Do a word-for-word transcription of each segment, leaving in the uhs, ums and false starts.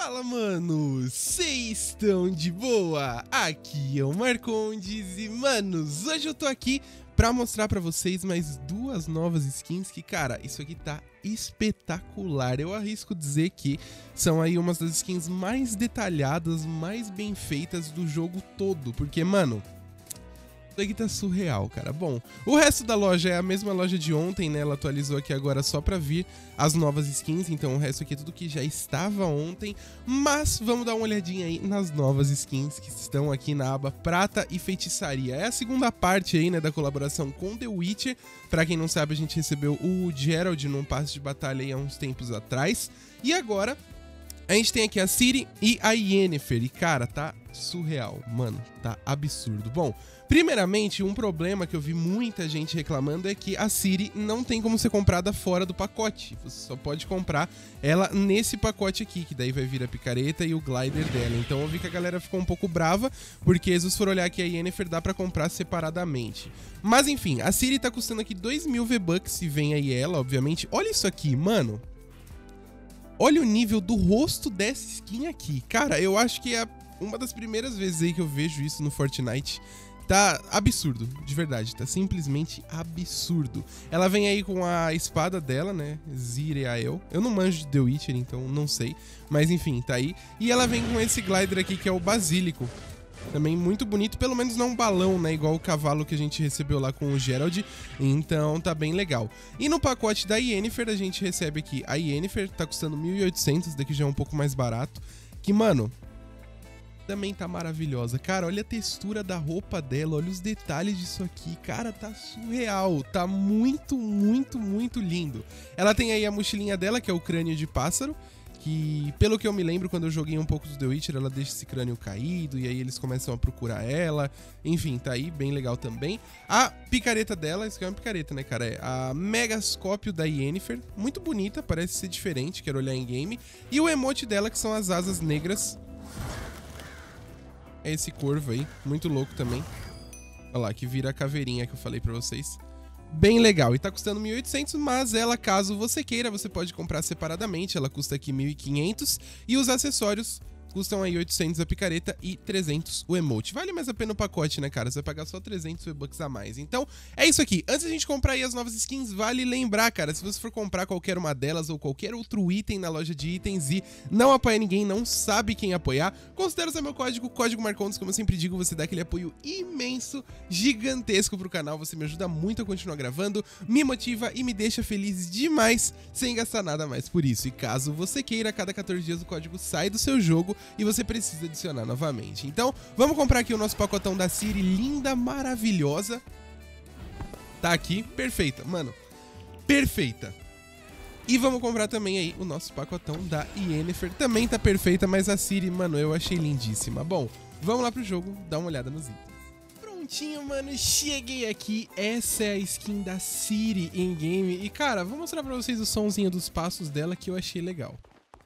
Fala, manos! Vocês estão de boa? Aqui é o Marcondes e, manos, hoje eu tô aqui pra mostrar pra vocês mais duas novas skins que, cara, isso aqui tá espetacular. Eu arrisco dizer que são aí umas das skins mais detalhadas, mais bem feitas do jogo todo, porque, mano, isso aqui tá surreal, cara. Bom, o resto da loja é a mesma loja de ontem, né? Ela atualizou aqui agora só pra vir as novas skins, então o resto aqui é tudo que já estava ontem. Mas vamos dar uma olhadinha aí nas novas skins que estão aqui na aba Prata e Feitiçaria. É a segunda parte aí, né, da colaboração com The Witcher. Pra quem não sabe, a gente recebeu o Geralt num passe de batalha aí há uns tempos atrás. E agora a gente tem aqui a Ciri e a Yennefer, e cara, tá surreal, mano, tá absurdo. Bom, primeiramente, um problema que eu vi muita gente reclamando é que a Ciri não tem como ser comprada fora do pacote. Você só pode comprar ela nesse pacote aqui, que daí vai vir a picareta e o glider dela. Então eu vi que a galera ficou um pouco brava, porque se você for olhar aqui a Yennefer dá pra comprar separadamente. Mas enfim, a Ciri tá custando aqui dois mil V-Bucks, se vem aí ela, obviamente. Olha isso aqui, mano. Olha o nível do rosto dessa skin aqui. Cara, eu acho que é uma das primeiras vezes aí que eu vejo isso no Fortnite. Tá absurdo, de verdade, tá simplesmente absurdo. Ela vem aí com a espada dela, né, Zireael. Eu não manjo de The Witcher, então não sei. Mas enfim, tá aí. E ela vem com esse glider aqui, que é o Basílico. Também muito bonito, pelo menos não um balão, né, igual o cavalo que a gente recebeu lá com o Geralt. Então tá bem legal. E no pacote da Yennefer a gente recebe aqui a Yennefer, tá custando mil e oitocentos, daqui já é um pouco mais barato. Que, mano, também tá maravilhosa. Cara, olha a textura da roupa dela, olha os detalhes disso aqui. Cara, tá surreal, tá muito, muito, muito lindo. Ela tem aí a mochilinha dela, que é o crânio de pássaro, que, pelo que eu me lembro, quando eu joguei um pouco do The Witcher, ela deixa esse crânio caído, e aí eles começam a procurar ela. Enfim, tá aí, bem legal também. A picareta dela, isso aqui é uma picareta, né, cara? É a Megascópio da Yennefer, muito bonita, parece ser diferente, quero olhar em game. E o emote dela, que são as asas negras. É esse corvo aí, muito louco também. Olha lá, que vira a caveirinha que eu falei pra vocês. Bem legal, e tá custando mil e oitocentos, mas ela, caso você queira, você pode comprar separadamente. Ela custa aqui mil e quinhentos e os acessórios custam aí oitocentos a picareta e trezentos o emote. Vale mais a pena o pacote, né, cara? Você vai pagar só trezentos V-Bucks a mais. Então, é isso aqui. Antes da gente comprar aí as novas skins, vale lembrar, cara, se você for comprar qualquer uma delas ou qualquer outro item na loja de itens e não apoia ninguém, não sabe quem apoiar, considera usar meu código, código Marcondes, como eu sempre digo, você dá aquele apoio imenso, gigantesco pro canal, você me ajuda muito a continuar gravando, me motiva e me deixa feliz demais, sem gastar nada mais por isso. E caso você queira, a cada quatorze dias o código sai do seu jogo e você precisa adicionar novamente. Então, vamos comprar aqui o nosso pacotão da Ciri, linda, maravilhosa. Tá aqui, perfeita, mano, perfeita. E vamos comprar também aí o nosso pacotão da Yennefer, também tá perfeita, mas a Ciri, mano, eu achei lindíssima. Bom, vamos lá pro jogo, dar uma olhada nos itens. Prontinho, mano, cheguei aqui. Essa é a skin da Ciri em game. E, cara, vou mostrar pra vocês o somzinho dos passos dela, que eu achei legal.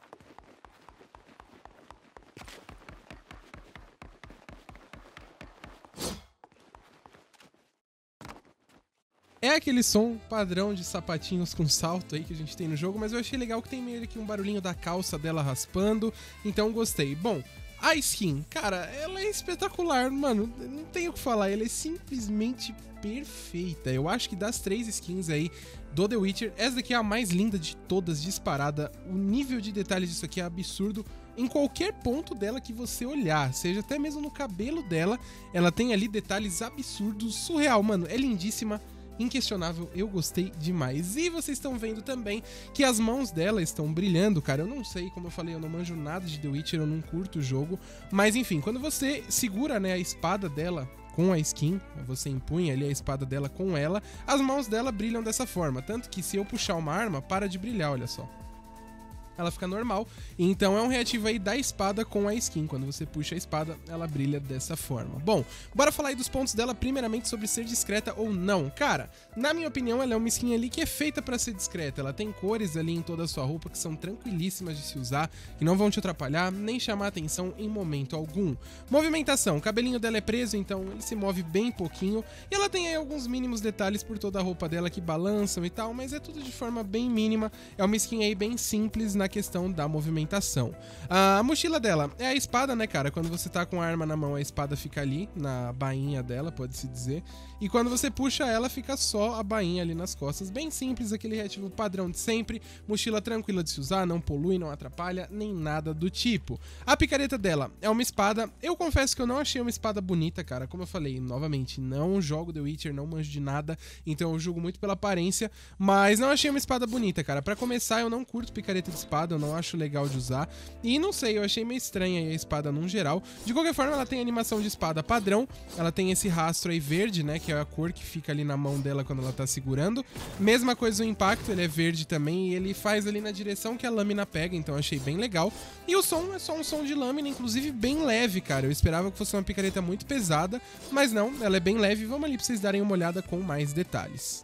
É aquele som padrão de sapatinhos com salto aí que a gente tem no jogo, mas eu achei legal que tem meio aqui um barulhinho da calça dela raspando, então gostei. Bom, a skin, cara, ela é espetacular, mano, não tenho o que falar, ela é simplesmente perfeita. Eu acho que das três skins aí do The Witcher, essa daqui é a mais linda de todas, disparada. O nível de detalhes disso aqui é absurdo. Em qualquer ponto dela que você olhar, seja até mesmo no cabelo dela, ela tem ali detalhes absurdos, surreal, mano, é lindíssima. Inquestionável, eu gostei demais. E vocês estão vendo também que as mãos dela estão brilhando, cara. Eu não sei, como eu falei, eu não manjo nada de The Witcher, eu não curto o jogo. Mas enfim, quando você segura, né, a espada dela com a skin, você empunha ali a espada dela com ela, as mãos dela brilham dessa forma. Tanto que se eu puxar uma arma, para de brilhar, olha só. Ela fica normal, então é um reativo aí da espada com a skin. Quando você puxa a espada, ela brilha dessa forma. Bom, bora falar aí dos pontos dela, primeiramente sobre ser discreta ou não. Cara, na minha opinião, ela é uma skin ali que é feita pra ser discreta. Ela tem cores ali em toda a sua roupa que são tranquilíssimas de se usar, que não vão te atrapalhar, nem chamar atenção em momento algum. Movimentação, o cabelinho dela é preso, então ele se move bem pouquinho, e ela tem aí alguns mínimos detalhes por toda a roupa dela que balançam e tal, mas é tudo de forma bem mínima. É uma skin aí bem simples na na questão da movimentação. A mochila dela é a espada, né, cara? Quando você tá com a arma na mão, a espada fica ali, na bainha dela, pode-se dizer. E quando você puxa ela, fica só a bainha ali nas costas. Bem simples, aquele reativo padrão de sempre. Mochila tranquila de se usar, não polui, não atrapalha, nem nada do tipo. A picareta dela é uma espada. Eu confesso que eu não achei uma espada bonita, cara. Como eu falei, novamente, não jogo The Witcher, não manjo de nada, então eu julgo muito pela aparência, mas não achei uma espada bonita, cara. Pra começar, eu não curto picareta de espada, eu não acho legal de usar. E não sei, eu achei meio estranha aí a espada num geral. De qualquer forma, ela tem animação de espada padrão. Ela tem esse rastro aí verde, né, que é a cor que fica ali na mão dela quando ela tá segurando. Mesma coisa o impacto, ele é verde também e ele faz ali na direção que a lâmina pega, então eu achei bem legal. E o som é só um som de lâmina, inclusive bem leve, cara. Eu esperava que fosse uma picareta muito pesada, mas não, ela é bem leve. Vamos ali pra vocês darem uma olhada com mais detalhes.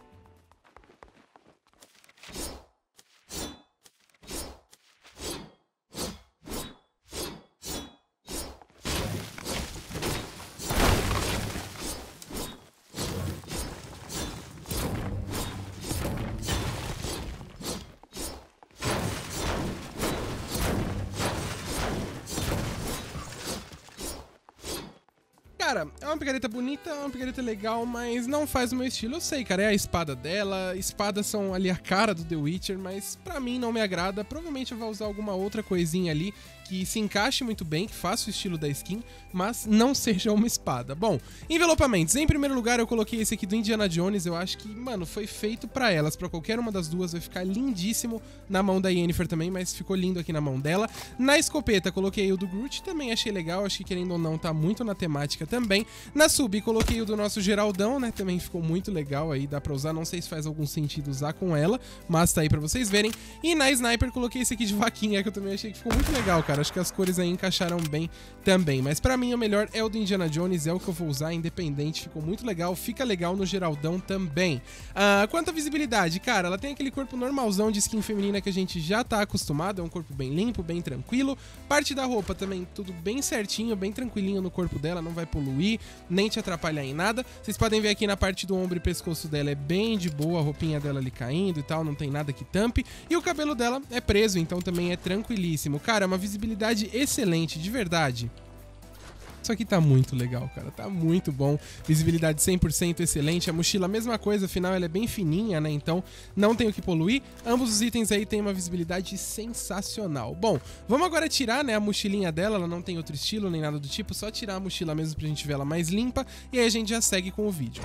Cara, é uma picareta bonita, é uma picareta legal, mas não faz o meu estilo. Eu sei, cara, é a espada dela, espadas são ali a cara do The Witcher, mas pra mim não me agrada. Provavelmente eu vou usar alguma outra coisinha ali que se encaixe muito bem, que faça o estilo da skin, mas não seja uma espada. Bom, envelopamentos. Em primeiro lugar, eu coloquei esse aqui do Indiana Jones. Eu acho que, mano, foi feito pra elas, pra qualquer uma das duas. Vai ficar lindíssimo na mão da Yennefer também, mas ficou lindo aqui na mão dela. Na escopeta, coloquei o do Groot, também achei legal. Acho que, querendo ou não, tá muito na temática também. Na sub, coloquei o do nosso Geraldão, né? Também ficou muito legal aí, dá pra usar. Não sei se faz algum sentido usar com ela, mas tá aí pra vocês verem. E na Sniper, coloquei esse aqui de vaquinha, que eu também achei que ficou muito legal, cara. Acho que as cores aí encaixaram bem também. Mas pra mim o melhor é o do Indiana Jones, é o que eu vou usar, independente. Ficou muito legal, fica legal no Geraldão também. Ah, quanto à visibilidade, cara, ela tem aquele corpo normalzão de skin feminina que a gente já tá acostumado. É um corpo bem limpo, bem tranquilo. Parte da roupa também, tudo bem certinho, bem tranquilinho no corpo dela, não vai poluir, nem te atrapalhar em nada. Vocês podem ver aqui na parte do ombro e pescoço dela é bem de boa, a roupinha dela ali caindo e tal, não tem nada que tampe. E o cabelo dela é preso, então também é tranquilíssimo. Cara, é uma visibilidade excelente, de verdade. Isso aqui tá muito legal, cara, tá muito bom. Visibilidade cem por cento excelente. A mochila, a mesma coisa, afinal ela é bem fininha, né? Então não tem o que poluir. Ambos os itens aí têm uma visibilidade sensacional. Bom, vamos agora tirar, né, a mochilinha dela. Ela não tem outro estilo nem nada do tipo. Só tirar a mochila mesmo pra gente ver ela mais limpa. E aí a gente já segue com o vídeo.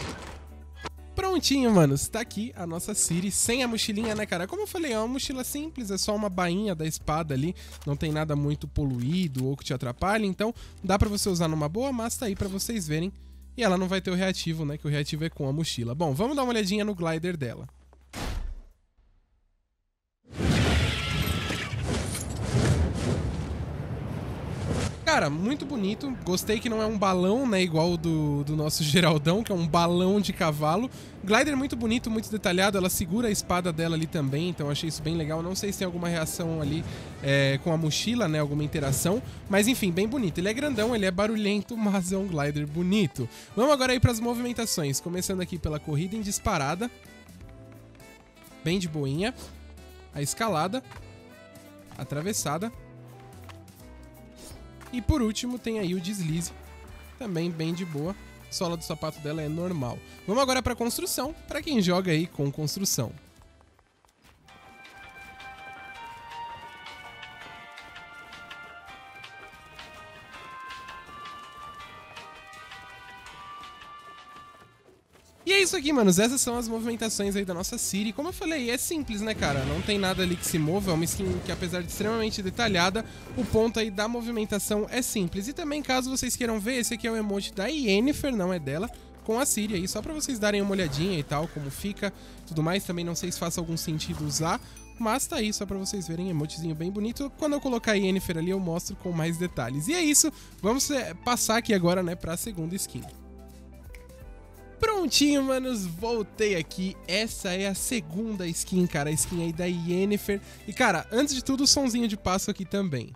Prontinho, manos, tá aqui a nossa Ciri sem a mochilinha, né, cara? Como eu falei, é uma mochila simples, é só uma bainha da espada ali, não tem nada muito poluído ou que te atrapalhe, então dá pra você usar numa boa, mas tá aí pra vocês verem. E ela não vai ter o reativo, né, que o reativo é com a mochila. Bom, vamos dar uma olhadinha no glider dela. Cara, muito bonito. Gostei que não é um balão, né, igual o do, do nosso Geraldão, que é um balão de cavalo. Glider muito bonito, muito detalhado. Ela segura a espada dela ali também, então achei isso bem legal. Não sei se tem alguma reação ali é, com a mochila, né, alguma interação. Mas enfim, bem bonito. Ele é grandão, ele é barulhento, mas é um glider bonito. Vamos agora aí para as movimentações. Começando aqui pela corrida em disparada. Bem de boinha. A escalada. A atravessada. E por último tem aí o deslize, também bem de boa. A sola do sapato dela é normal. Vamos agora para construção, para quem joga aí com construção. E é isso aqui, manos. Essas são as movimentações aí da nossa Ciri. Como eu falei, é simples, né, cara? Não tem nada ali que se mova. É uma skin que, apesar de extremamente detalhada, o ponto aí da movimentação é simples. E também, caso vocês queiram ver, esse aqui é o emote da Yennefer, não é dela, com a Ciri aí, só pra vocês darem uma olhadinha e tal, como fica, tudo mais. Também não sei se faça algum sentido usar, mas tá aí, só pra vocês verem, emotezinho bem bonito. Quando eu colocar a Yennefer ali, eu mostro com mais detalhes. E é isso, vamos passar aqui agora, né, pra segunda skin. Prontinho, manos, voltei aqui. Essa é a segunda skin, cara, a skin aí da Yennefer. E, cara, antes de tudo, o sonzinho de passo aqui também.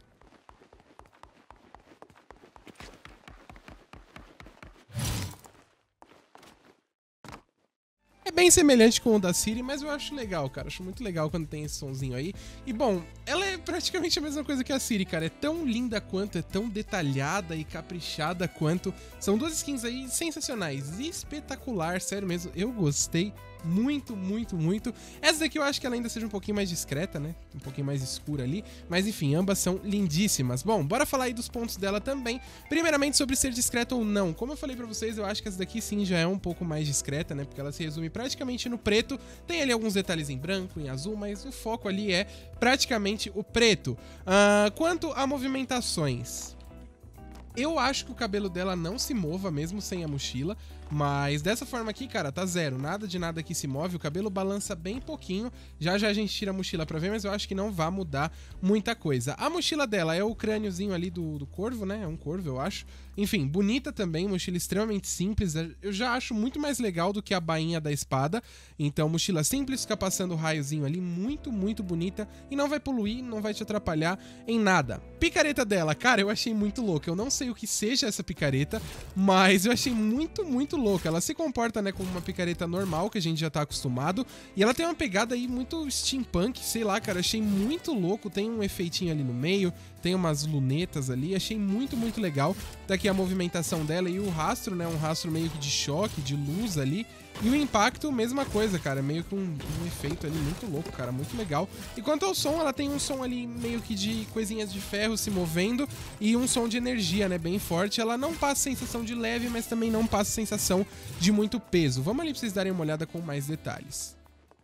É bem semelhante com o da Ciri, mas eu acho legal, cara. Acho muito legal quando tem esse sonzinho aí. E, bom, ela é praticamente a mesma coisa que a Ciri, cara. É tão linda quanto, é tão detalhada e caprichada quanto. São duas skins aí sensacionais, espetacular, sério mesmo. Eu gostei muito, muito, muito. Essa daqui eu acho que ela ainda seja um pouquinho mais discreta, né? Um pouquinho mais escura ali. Mas enfim, ambas são lindíssimas. Bom, bora falar aí dos pontos dela também. Primeiramente sobre ser discreta ou não. Como eu falei pra vocês, eu acho que essa daqui sim já é um pouco mais discreta, né? Porque ela se resume praticamente no preto. Tem ali alguns detalhes em branco, em azul, mas o foco ali é praticamente o preto. Uh, quanto a movimentações, eu acho que o cabelo dela não se mova mesmo sem a mochila, mas dessa forma aqui, cara, tá zero, nada de nada que se move, o cabelo balança bem pouquinho, já já a gente tira a mochila pra ver, mas eu acho que não vai mudar muita coisa. A mochila dela é o crâniozinho ali do, do corvo, né, é um corvo, eu acho. Enfim, bonita também, mochila extremamente simples, eu já acho muito mais legal do que a bainha da espada, então mochila simples, fica passando o raiozinho ali, muito, muito bonita, e não vai poluir, não vai te atrapalhar em nada. Picareta dela, cara, eu achei muito louca, eu não sei o que seja essa picareta, mas eu achei muito, muito louca. Ela se comporta, né, como uma picareta normal, que a gente já tá acostumado, e ela tem uma pegada aí muito steampunk, sei lá, cara, achei muito louco, tem um efeitinho ali no meio, tem umas lunetas ali, achei muito, muito legal. Tá aqui a movimentação dela e o rastro, né, um rastro meio que de choque, de luz ali, e o impacto, mesma coisa, cara, meio que um, um efeito ali muito louco, cara, muito legal. E quanto ao som, ela tem um som ali meio que de coisinhas de ferro se movendo e um som de energia, né, bem forte. Ela não passa sensação de leve, mas também não passa sensação de muito peso. Vamos ali pra vocês darem uma olhada com mais detalhes.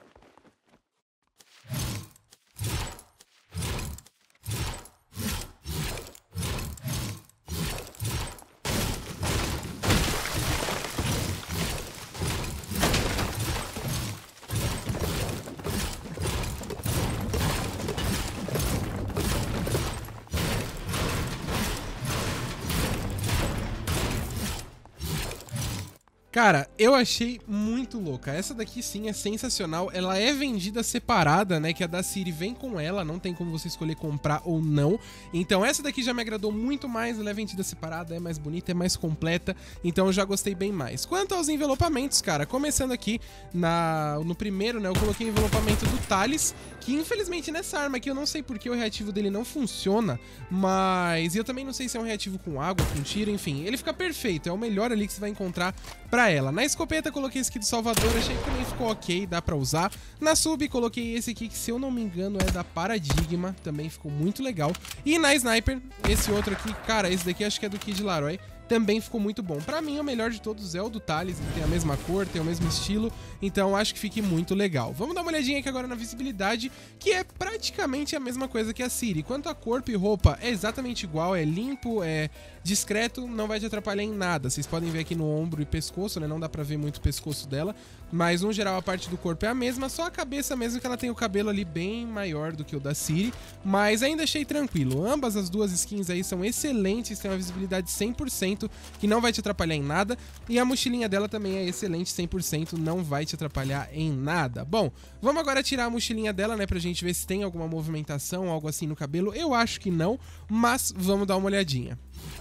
Cara, eu achei muito louca. Essa daqui sim é sensacional. Ela é vendida separada, né? Que a da Ciri vem com ela, não tem como você escolher comprar ou não. Então essa daqui já me agradou muito mais. Ela é vendida separada, é mais bonita, é mais completa. Então eu já gostei bem mais. Quanto aos envelopamentos, cara, começando aqui na, no primeiro, né? Eu coloquei o envelopamento do Thales, que infelizmente nessa arma aqui eu não sei porque o reativo dele não funciona, mas eu também não sei se é um reativo com água, com tiro, enfim. Ele fica perfeito, é o melhor ali que você vai encontrar pra ela. Na escopeta coloquei esse aqui do Salvador, achei que também ficou ok, dá pra usar. Na sub coloquei esse aqui que, se eu não me engano, é da Paradigma, também ficou muito legal. E na sniper, esse outro aqui, cara, esse daqui acho que é do Kid Laroi, também ficou muito bom. Pra mim, o melhor de todos é o do Thales, ele tem a mesma cor, tem o mesmo estilo, então acho que fique muito legal. Vamos dar uma olhadinha aqui agora na visibilidade, que é praticamente a mesma coisa que a Ciri. Quanto a corpo e roupa, é exatamente igual, é limpo, é discreto, não vai te atrapalhar em nada. Vocês podem ver aqui no ombro e pescoço, né, não dá pra ver muito o pescoço dela, mas no geral a parte do corpo é a mesma, só a cabeça mesmo que ela tem o cabelo ali bem maior do que o da Ciri, mas ainda achei tranquilo. Ambas as duas skins aí são excelentes, tem uma visibilidade cem por cento, que não vai te atrapalhar em nada, e a mochilinha dela também é excelente, cem por cento, não vai te atrapalhar em nada. Bom, vamos agora tirar a mochilinha dela, né, pra gente ver se tem alguma movimentação, algo assim no cabelo. Eu acho que não, mas vamos dar uma olhadinha.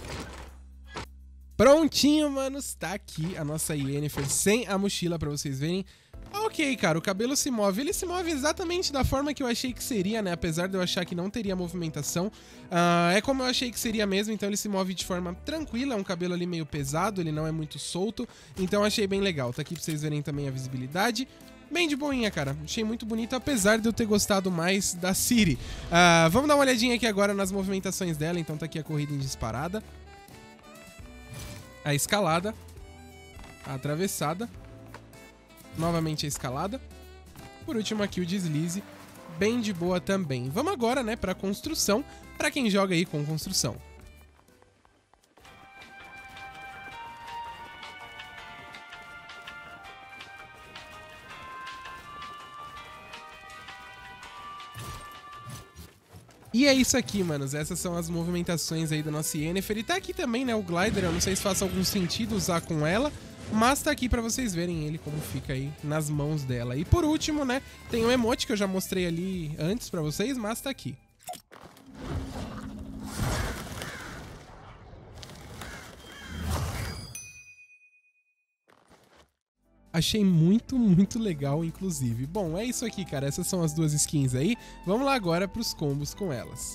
Prontinho, manos, tá aqui a nossa Yennefer sem a mochila pra vocês verem. Ok, cara, o cabelo se move, ele se move exatamente da forma que eu achei que seria, né, apesar de eu achar que não teria movimentação, uh, é como eu achei que seria mesmo, então ele se move de forma tranquila, é um cabelo ali meio pesado, ele não é muito solto, então achei bem legal. Tá aqui pra vocês verem também a visibilidade. Bem de boinha, cara. Achei muito bonito, apesar de eu ter gostado mais da Ciri. Uh, vamos dar uma olhadinha aqui agora nas movimentações dela, então tá aqui a corrida em disparada, a escalada, a atravessada, novamente a escalada, por último aqui o deslize, bem de boa também. Vamos agora, né, pra construção, pra quem joga aí com construção. E é isso aqui, manos, essas são as movimentações aí da nossa Yennefer. E tá aqui também, né, o Glider, eu não sei se faz algum sentido usar com ela, mas tá aqui pra vocês verem ele como fica aí nas mãos dela. E por último, né, tem o emote que eu já mostrei ali antes pra vocês, mas tá aqui. A achei muito, muito legal, inclusive. Bom, é isso aqui, cara. Essas são as duas skins aí. Vamos lá agora pros combos com elas.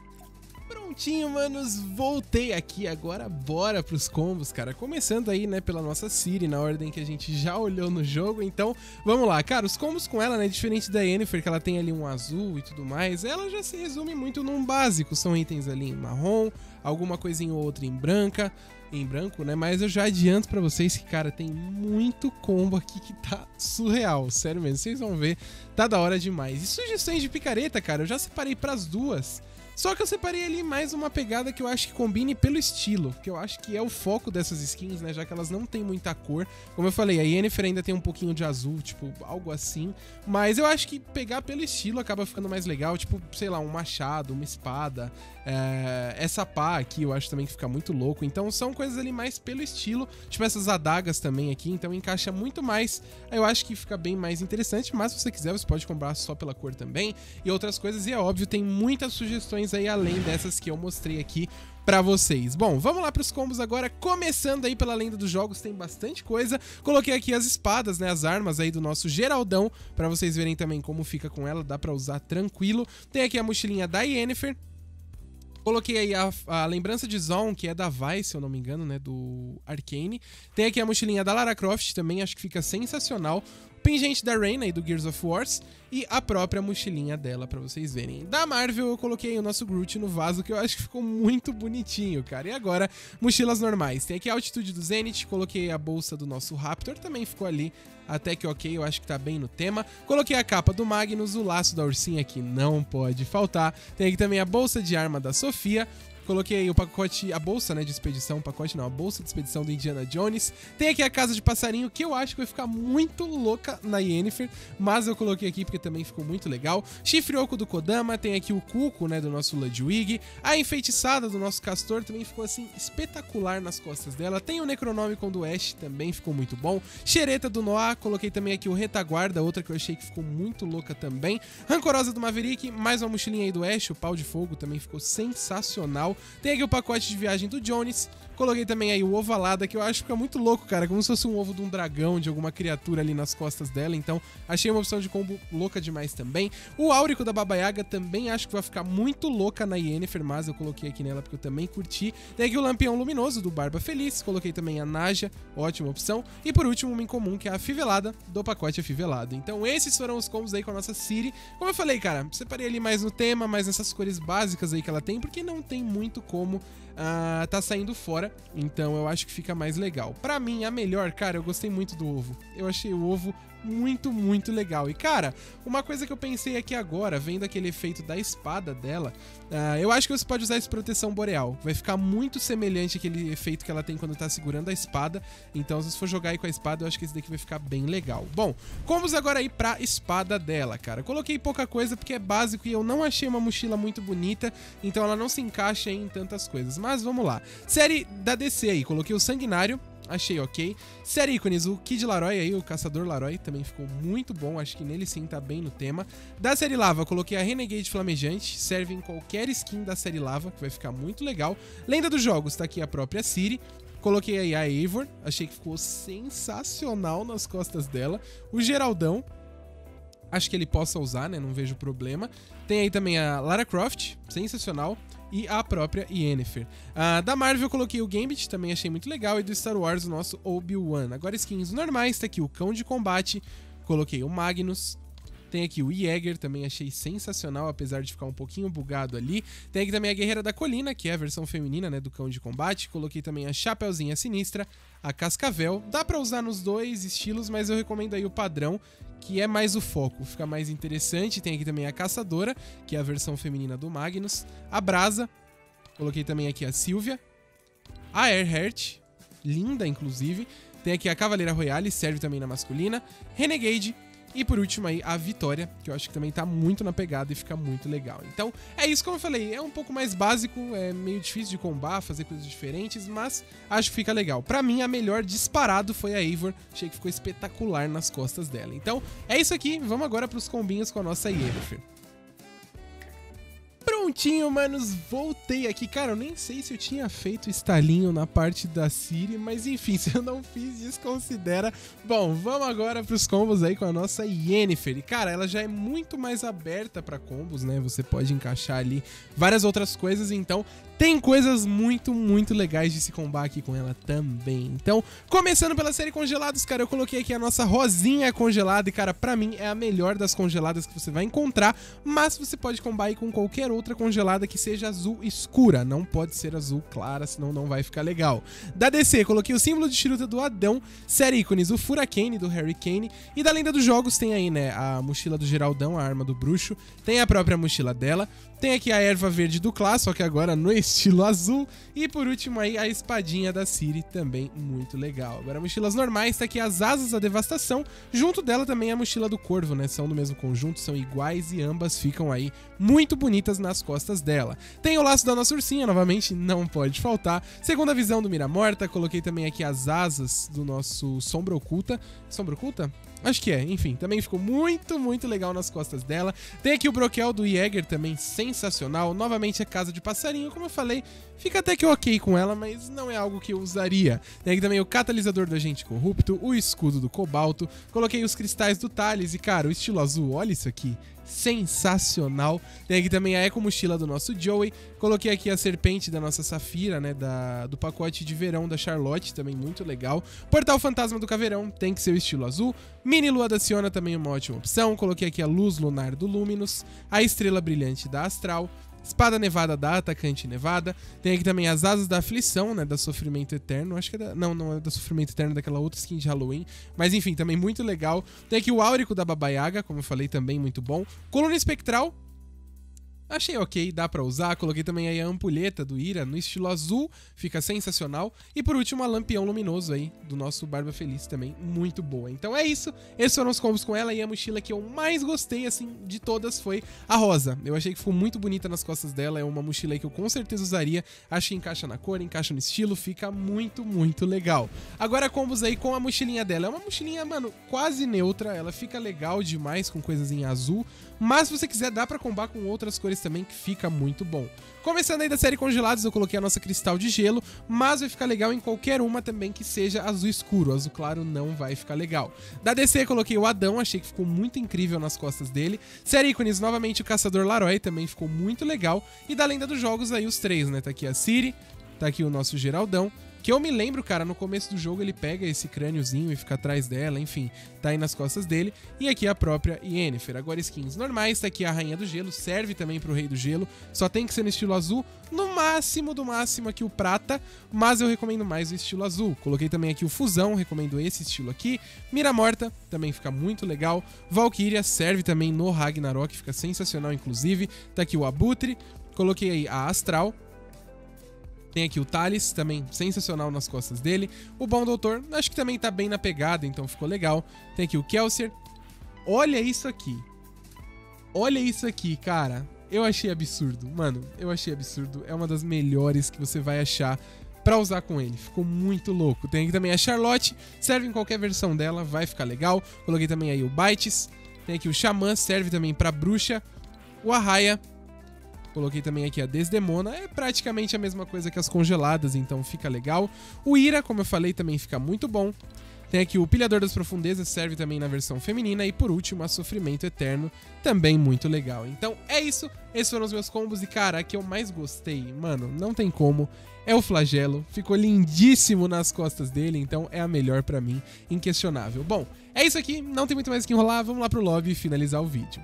Prontinho, manos, voltei aqui, agora bora pros combos, cara. Começando aí, né, pela nossa Ciri, na ordem que a gente já olhou no jogo, então vamos lá. Cara, os combos com ela, né, diferente da Yennefer, que ela tem ali um azul e tudo mais, ela já se resume muito num básico, são itens ali em marrom, alguma coisinha ou outra em branca, em branco, né, mas eu já adianto pra vocês que, cara, tem muito combo aqui que tá surreal, sério mesmo, vocês vão ver, tá da hora demais. E sugestões de picareta, cara, eu já separei pras duas. Só que eu separei ali mais uma pegada que eu acho que combine pelo estilo, que eu acho que é o foco dessas skins, né, já que elas não tem muita cor. Como eu falei, a Yennefer ainda tem um pouquinho de azul, tipo, algo assim. Mas eu acho que pegar pelo estilo acaba ficando mais legal, tipo, sei lá, um machado, uma espada. É... Essa pá aqui eu acho também que fica muito louco. Então são coisas ali mais pelo estilo, tipo essas adagas também aqui, então encaixa muito mais. Eu acho que fica bem mais interessante, mas se você quiser você pode comprar só pela cor também. E outras coisas, e é óbvio, tem muitas sugestões aí além dessas que eu mostrei aqui pra vocês. Bom, vamos lá pros combos agora, começando aí pela lenda dos jogos, tem bastante coisa. Coloquei aqui as espadas, né, as armas aí do nosso Geraldão, pra vocês verem também como fica com ela, dá pra usar tranquilo. Tem aqui a mochilinha da Yennefer. Coloquei aí a, a lembrança de Zon, que é da Vi, se eu não me engano, né, do Arcane. Tem aqui a mochilinha da Lara Croft também, acho que fica sensacional. Pingente da Reyna e do Gears of War e a própria mochilinha dela, pra vocês verem. Da Marvel eu coloquei o nosso Groot no vaso, que eu acho que ficou muito bonitinho, cara. E agora, mochilas normais. Tem aqui a altitude do Zenith, coloquei a bolsa do nosso Raptor, também ficou ali até que ok, eu acho que tá bem no tema. Coloquei a capa do Magnus, o laço da ursinha que não pode faltar. Tem aqui também a bolsa de arma da Sofia. Coloquei aí o pacote, a bolsa, né, de expedição, pacote não, a bolsa de expedição do Indiana Jones. Tem aqui a casa de passarinho, que eu acho que vai ficar muito louca na Yennefer, mas eu coloquei aqui porque também ficou muito legal. Chifre oco do Kodama, tem aqui o cuco, né, do nosso Ludwig. A enfeitiçada do nosso Castor também ficou, assim, espetacular nas costas dela. Tem o Necronomicon do Ash, também ficou muito bom. Xereta do Noah, coloquei também aqui o Retaguarda, outra que eu achei que ficou muito louca também. Rancorosa do Maverick, mais uma mochilinha aí do Ash, o Pau de Fogo também ficou sensacional. Tem aqui o pacote de viagem do Jones. Coloquei também aí o ovalada, que eu acho que fica muito louco, cara. Como se fosse um ovo de um dragão, de alguma criatura ali nas costas dela. Então, achei uma opção de combo louca demais também. O áurico da Baba Yaga também acho que vai ficar muito louca na Yennefer, mas eu coloquei aqui nela porque eu também curti. Tem aqui o lampião luminoso do Barba Feliz. Coloquei também a Naja, ótima opção. E por último, uma incomum, que é a afivelada do pacote afivelado. Então, esses foram os combos aí com a nossa Ciri. Como eu falei, cara, separei ali mais no tema, mais nessas cores básicas aí que ela tem, porque não tem muito como uh, tá saindo fora, então eu acho que fica mais legal. Pra mim, a melhor, cara, eu gostei muito do ovo. Eu achei o ovo muito, muito legal. E, cara, uma coisa que eu pensei aqui agora, vendo aquele efeito da espada dela, uh, eu acho que você pode usar esse proteção boreal. Vai ficar muito semelhante àquele efeito que ela tem quando tá segurando a espada. Então, se você for jogar aí com a espada, eu acho que esse daqui vai ficar bem legal. Bom, vamos agora aí pra espada dela, cara. Coloquei pouca coisa porque é básico e eu não achei uma mochila muito bonita, então ela não se encaixa aí em tantas coisas. Mas vamos lá. Série da D C aí, coloquei o Sanguinário. Achei ok. Série ícones, o Kid Laroi aí, o Caçador Laroi, também ficou muito bom, acho que nele sim tá bem no tema. Da série Lava, coloquei a Renegade Flamejante, serve em qualquer skin da série Lava, que vai ficar muito legal. Lenda dos Jogos, tá aqui a própria Ciri. Coloquei aí a Eivor, achei que ficou sensacional nas costas dela. O Geraldão, acho que ele possa usar, né, não vejo problema. Tem aí também a Lara Croft, sensacional. E a própria Yennefer. Uh, da Marvel eu coloquei o Gambit, também achei muito legal. E do Star Wars o nosso Obi-Wan. Agora skins normais, tá aqui o Cão de Combate. Coloquei o Magnus. Tem aqui o Jäger, também achei sensacional, apesar de ficar um pouquinho bugado ali. Tem aqui também a Guerreira da Colina, que é a versão feminina, né, do Cão de Combate. Coloquei também a Chapeuzinha Sinistra, a Cascavel. Dá pra usar nos dois estilos, mas eu recomendo aí o padrão, que é mais o foco, fica mais interessante. Tem aqui também a Caçadora, que é a versão feminina do Magnus. A Brasa, coloquei também aqui a Sylvia. A Earhart, linda inclusive. Tem aqui a Cavaleira Royale, serve também na masculina. Renegade. E por último aí, a Vitória, que eu acho que também tá muito na pegada e fica muito legal. Então, é isso, como eu falei, é um pouco mais básico, é meio difícil de combar, fazer coisas diferentes, mas acho que fica legal. Pra mim, a melhor disparado foi a Eivor, achei que ficou espetacular nas costas dela. Então, é isso aqui, vamos agora pros combinhos com a nossa Yennefer. Prontinho, manos, voltei aqui. Cara, eu nem sei se eu tinha feito estalinho na parte da Ciri, mas enfim, se eu não fiz, desconsidera. Bom, vamos agora pros combos aí com a nossa Yennefer. E, cara, ela já é muito mais aberta pra combos, né? Você pode encaixar ali várias outras coisas, então tem coisas muito, muito legais de se combar aqui com ela também. Então, começando pela série congelados, cara, eu coloquei aqui a nossa rosinha congelada e, cara, pra mim é a melhor das congeladas que você vai encontrar, mas você pode combar aí com qualquer outra congelada que seja azul escura, não pode ser azul clara, senão não vai ficar legal. Da D C, coloquei o símbolo de Chiruta do Adão, série ícones, o Furacane do Harry Kane, e da lenda dos jogos tem aí, né, a mochila do Geraldão, a arma do bruxo, tem a própria mochila dela, tem aqui a erva verde do Clash, só que agora no estilo azul. E por último aí a espadinha da Ciri, também muito legal. Agora mochilas normais, tá aqui as asas da devastação. Junto dela também a mochila do corvo, né? São do mesmo conjunto, são iguais e ambas ficam aí muito bonitas nas costas dela. Tem o laço da nossa ursinha, novamente, não pode faltar. Segunda visão do Mira Morta, coloquei também aqui as asas do nosso Sombra Oculta. Sombra Oculta? Acho que é, enfim, também ficou muito, muito legal nas costas dela. Tem aqui o broquel do Jäger, também sensacional. Novamente a casa de passarinho, como eu falei, fica até que ok com ela, mas não é algo que eu usaria. Tem aqui também o catalisador do agente corrupto, o escudo do cobalto. Coloquei os cristais do Thales e, cara, o estilo azul, olha isso aqui. Sensacional. Tem aqui também a eco mochila do nosso Joey. Coloquei aqui a serpente da nossa Safira, né, da, do pacote de verão da Charlotte, também muito legal. Portal fantasma do Caveirão, tem que ser o estilo azul. Mini lua da Siona, também uma ótima opção. Coloquei aqui a luz lunar do Luminous, a estrela brilhante da Astral, espada nevada da Atacante Nevada. Tem aqui também as asas da aflição, né, da Sofrimento Eterno. Acho que é da... Não, não é da Sofrimento Eterno, daquela outra skin de Halloween. Mas enfim, também muito legal. Tem aqui o Áurico da Baba Yaga, como eu falei, também muito bom. Coluna espectral. Achei ok, dá pra usar. Coloquei também aí a ampulheta do Ira no estilo azul, fica sensacional. E por último, a lampião luminoso aí do nosso Barba Feliz, também muito boa. Então é isso, esses foram os combos com ela. E a mochila que eu mais gostei, assim, de todas foi a rosa. Eu achei que ficou muito bonita nas costas dela, é uma mochila aí que eu com certeza usaria. Acho que encaixa na cor, encaixa no estilo, fica muito, muito legal. Agora combos aí com a mochilinha dela. É uma mochilinha, mano, quase neutra, ela fica legal demais com coisas em azul. Mas se você quiser, dá pra combar com outras cores também, que fica muito bom. Começando aí da série congelados, eu coloquei a nossa cristal de gelo, mas vai ficar legal em qualquer uma também que seja azul escuro. Azul claro não vai ficar legal. Da D C, coloquei o Adão, achei que ficou muito incrível nas costas dele. Série ícones, novamente o Caçador Laroy, também ficou muito legal. E da lenda dos jogos aí os três, né? Tá aqui a Ciri, tá aqui o nosso Geraldão. Que eu me lembro, cara, no começo do jogo ele pega esse crâniozinho e fica atrás dela, enfim, tá aí nas costas dele. E aqui a própria Yennefer. Agora skins normais, tá aqui a Rainha do Gelo, serve também pro Rei do Gelo, só tem que ser no estilo azul, no máximo do máximo aqui o prata, mas eu recomendo mais o estilo azul. Coloquei também aqui o Fusão, recomendo esse estilo aqui. Mira Morta, também fica muito legal. Valkyria serve também no Ragnarok, fica sensacional inclusive. Tá aqui o Abutre, coloquei aí a Astral. Tem aqui o Thales, também sensacional nas costas dele. O Bom Doutor, acho que também tá bem na pegada, então ficou legal. Tem aqui o Kelsier. Olha isso aqui. Olha isso aqui, cara. Eu achei absurdo. Mano, eu achei absurdo. É uma das melhores que você vai achar pra usar com ele. Ficou muito louco. Tem aqui também a Charlotte. Serve em qualquer versão dela, vai ficar legal. Coloquei também aí o Bites. Tem aqui o Xamã, serve também pra Bruxa. O Arraia. Coloquei também aqui a Desdemona, é praticamente a mesma coisa que as congeladas, então fica legal. O Ira, como eu falei, também fica muito bom. Tem aqui o Pilhador das Profundezas, serve também na versão feminina. E por último, a Sofrimento Eterno, também muito legal. Então é isso, esses foram os meus combos. E cara, a que eu mais gostei, mano, não tem como, é o Flagelo. Ficou lindíssimo nas costas dele, então é a melhor pra mim, inquestionável. Bom, é isso aqui, não tem muito mais o que enrolar, vamos lá pro lobby e finalizar o vídeo.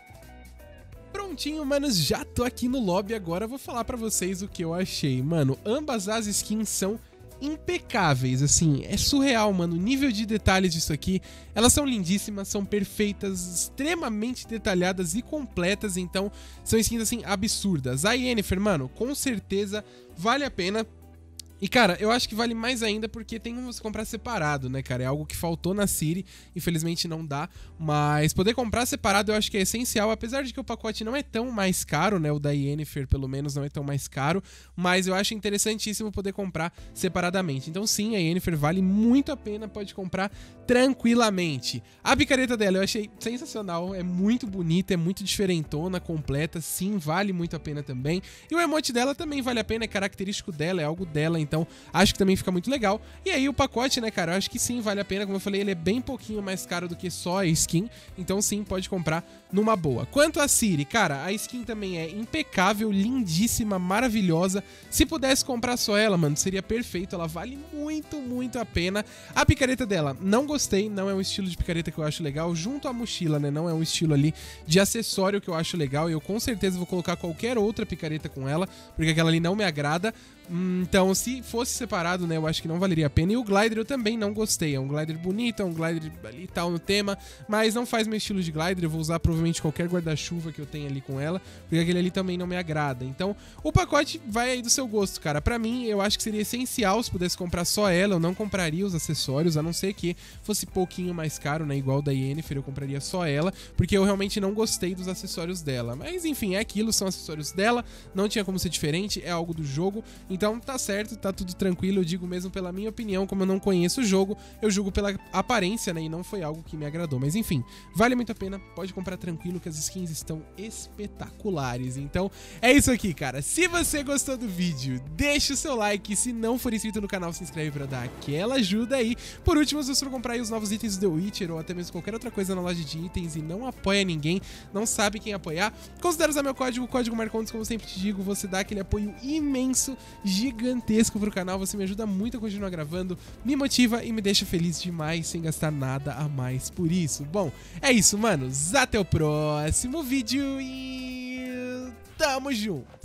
Prontinho, manos, já tô aqui no lobby agora, vou falar pra vocês o que eu achei. Mano, ambas as skins são impecáveis, assim, é surreal, mano, o nível de detalhes disso aqui. Elas são lindíssimas, são perfeitas, extremamente detalhadas e completas, então são skins, assim, absurdas. A Yennefer, mano, com certeza vale a pena E, cara, eu acho que vale mais ainda porque tem como você comprar separado, né, cara? É algo que faltou na City, infelizmente não dá. Mas poder comprar separado eu acho que é essencial, apesar de que o pacote não é tão mais caro, né? O da Yennefer, pelo menos, não é tão mais caro. Mas eu acho interessantíssimo poder comprar separadamente. Então, sim, a Yennefer vale muito a pena, pode comprar tranquilamente. A picareta dela eu achei sensacional, é muito bonita, é muito diferentona, completa. Sim, vale muito a pena também. E o emote dela também vale a pena, é característico dela, é algo dela. Então, acho que também fica muito legal. E aí, o pacote, né, cara, eu acho que sim, vale a pena. Como eu falei, ele é bem pouquinho mais caro do que só a skin. Então, sim, pode comprar numa boa. Quanto a Ciri, cara, a skin também é impecável, lindíssima, maravilhosa. Se pudesse comprar só ela, mano, seria perfeito. Ela vale muito, muito a pena. A picareta dela, não gostei. Não é um estilo de picareta que eu acho legal. Junto à mochila, né, não é um estilo ali de acessório que eu acho legal. E eu, com certeza, vou colocar qualquer outra picareta com ela, porque aquela ali não me agrada. Então, se fosse separado, né, eu acho que não valeria a pena. E o glider eu também não gostei. É um glider bonito, é um glider ali e tal no tema, mas não faz meu estilo de glider. Eu vou usar provavelmente qualquer guarda-chuva que eu tenha ali com ela, porque aquele ali também não me agrada. Então, o pacote vai aí do seu gosto, cara. Pra mim, eu acho que seria essencial se pudesse comprar só ela. Eu não compraria os acessórios, a não ser que fosse pouquinho mais caro, né, igual da Yennefer, eu compraria só ela, porque eu realmente não gostei dos acessórios dela. Mas, enfim, é aquilo, são acessórios dela, não tinha como ser diferente, é algo do jogo. Então tá certo, tá tudo tranquilo, eu digo mesmo pela minha opinião, como eu não conheço o jogo, eu julgo pela aparência, né, e não foi algo que me agradou. Mas enfim, vale muito a pena, pode comprar tranquilo que as skins estão espetaculares. Então é isso aqui, cara. Se você gostou do vídeo, deixa o seu like, se não for inscrito no canal, se inscreve pra dar aquela ajuda aí. Por último, se você for comprar aí os novos itens do The Witcher ou até mesmo qualquer outra coisa na loja de itens e não apoia ninguém, não sabe quem apoiar, considere usar meu código, o código Marcondes, como eu sempre te digo, você dá aquele apoio imenso, gigantesco pro canal, você me ajuda muito a continuar gravando, me motiva e me deixa feliz demais sem gastar nada a mais por isso. Bom, é isso, manos, até o próximo vídeo e tamo junto!